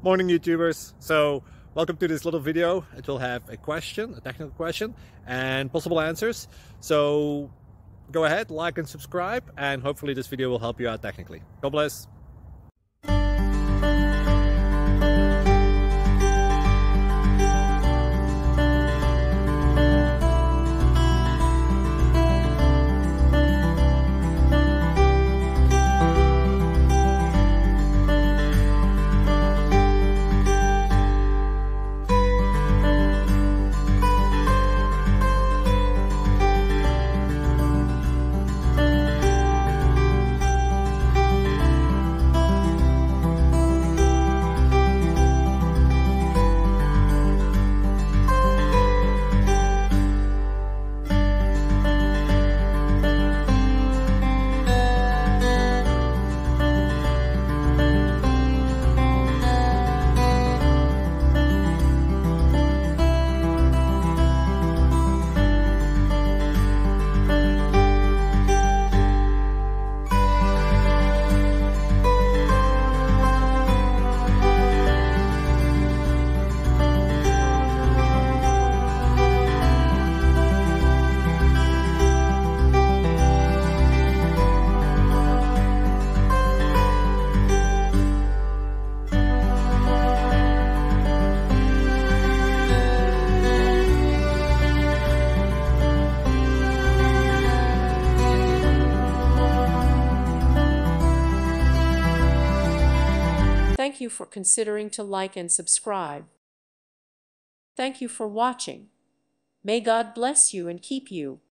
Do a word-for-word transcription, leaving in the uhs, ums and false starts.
Morning YouTubers. So welcome to this little video. It will have a question, a technical question, and possible answers. So go ahead, like and subscribe, and hopefully this video will help you out technically. God bless. Thank you for considering to like and subscribe. Thank you for watching. May God bless you and keep you.